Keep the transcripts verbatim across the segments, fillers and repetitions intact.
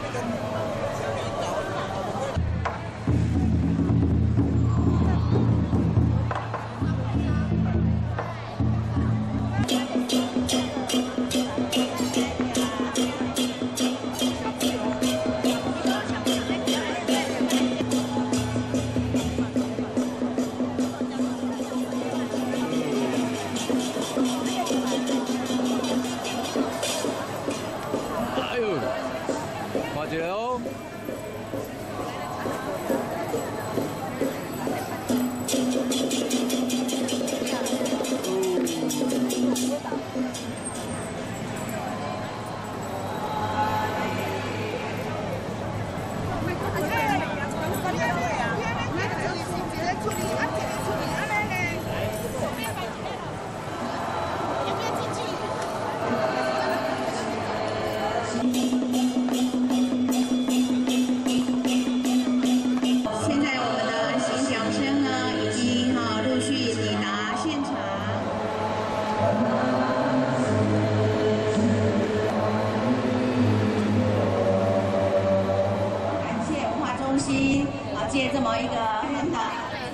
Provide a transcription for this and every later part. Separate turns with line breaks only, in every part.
借这么一个很大。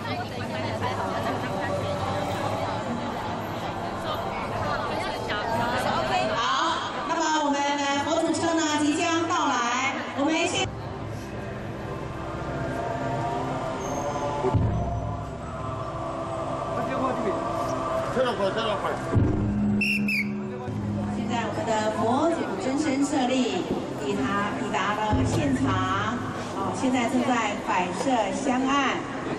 好，那么我们的佛祖车呢即将到来，我们先。现在我们的佛祖真身舍利抵达抵达了现场。 现在正在摆设香案。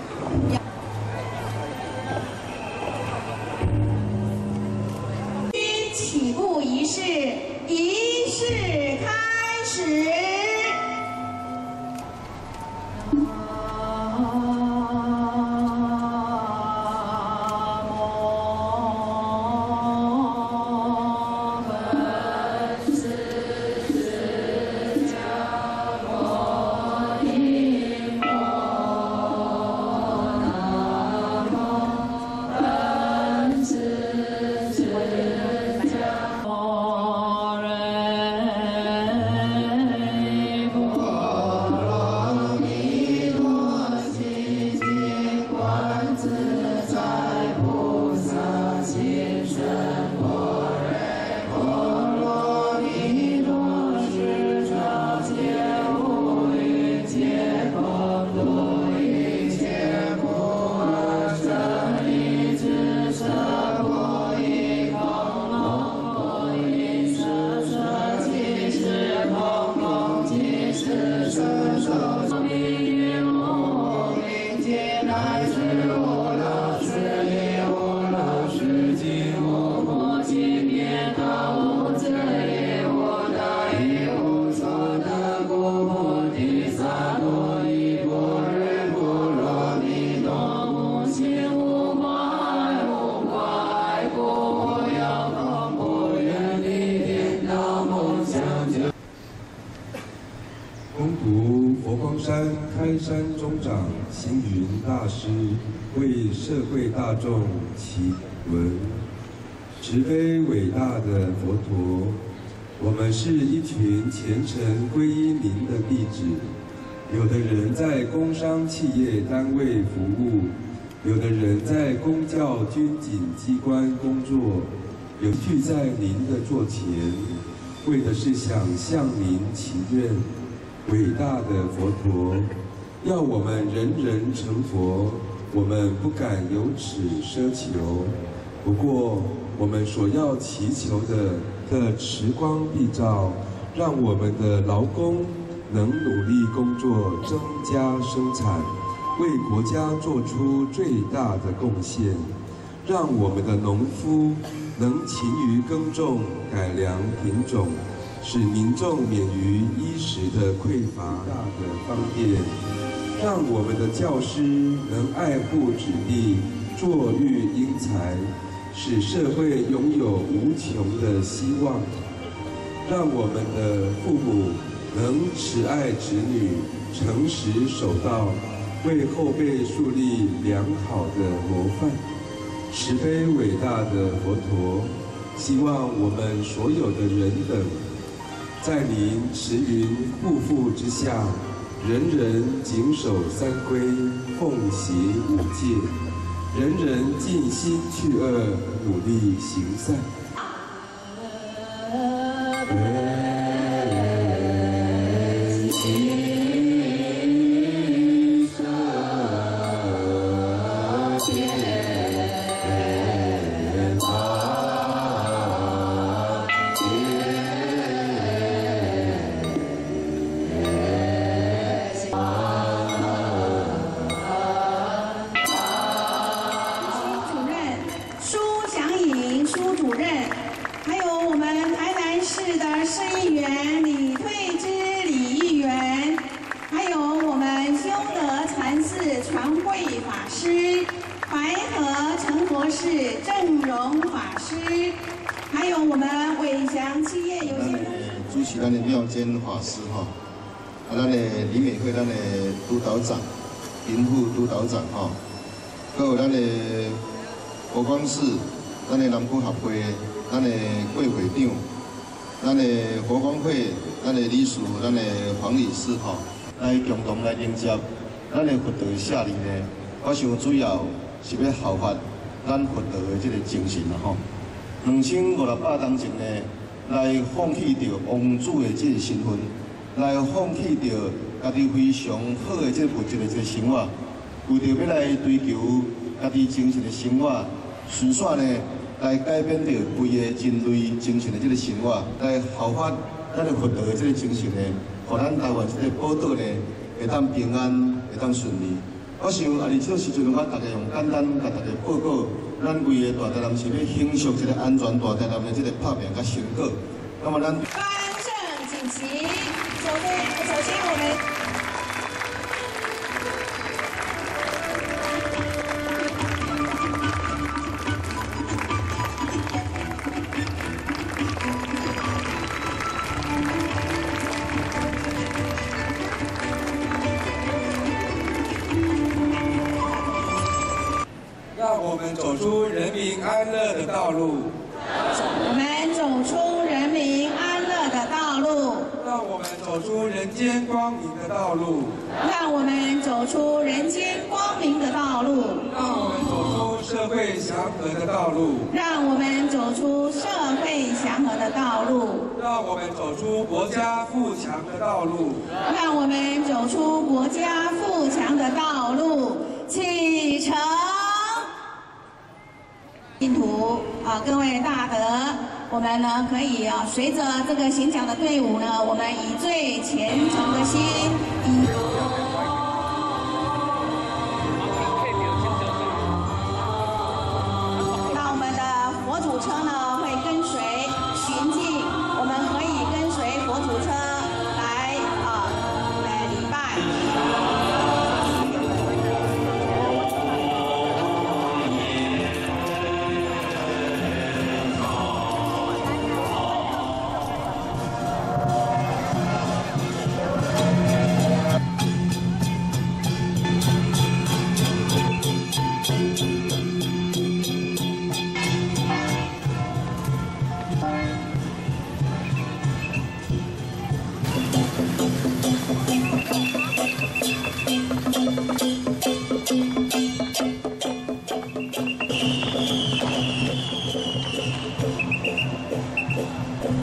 军起步仪式，仪式开始。
恭读佛光山开山宗长星云大师为社会大众祈文：慈悲伟大的佛陀，我们是一群虔诚皈依您的弟子。有的人在工商企业单位服务，有的人在公教军警机关工作，有聚在您的座前，为的是想向您祈愿。 伟大的佛陀，要我们人人成佛，我们不敢有此奢求。不过，我们所要祈求的的慈光必照，让我们的劳工能努力工作，增加生产，为国家做出最大的贡献。让我们的农夫能勤于耕种，改良品种。 使民众免于衣食的匮乏大的方便，让我们的教师能爱护子弟，作育英才，使社会拥有无穷的希望。让我们的父母能慈爱子女，诚实守道，为后辈树立良好的模范。慈悲伟大的佛陀，希望我们所有的人等。 在您慈云护护之下，人人谨守三规，奉行五戒，人人尽心去恶，努力行善。
郑荣法师，还有我们伟翔企业有限公司
主持咱的妙坚法师哈，啊，咱的李美惠，咱的督导长，林副督导长哈，还有咱的佛光寺，咱的南区合会，咱的贵会长，咱的佛光会，咱的理事，咱的黄理事哈，来共同来迎接咱的佛道舍利呢。我想主要是要效法。 咱佛道的这个精神啦吼，两千五六百年前呢，来放弃掉王子的这个身份，来放弃掉家己非常好的这个物质的这个生活，为着要来追求家己精神的生活，顺续呢来改变掉规个人类精神的这个生活，来效法咱的佛道的这个精神呢，互咱台湾这个宝岛呢会当平安，会当顺利。 我想啊，伫这个时阵，我大家用简单甲大家报告，咱规个大台南是要享受这个安全大台南的这个拍拼甲成果。那么咱
颁证锦旗，首先，首先我们。
让我们走出人民安乐的道路。
我们走出人民安乐的道路。
让我们走出人间光明的道路。
让我们走出人间光明的道路。
让我们走出社会祥和的道路。
让我们走出社会祥和的道路。
让我们走出国家富强的道路。
让我们走出国家富强的道路。启程。 信徒啊，各位大德，我们呢可以啊，随着这个行脚的队伍呢，我们以最虔诚的心，以。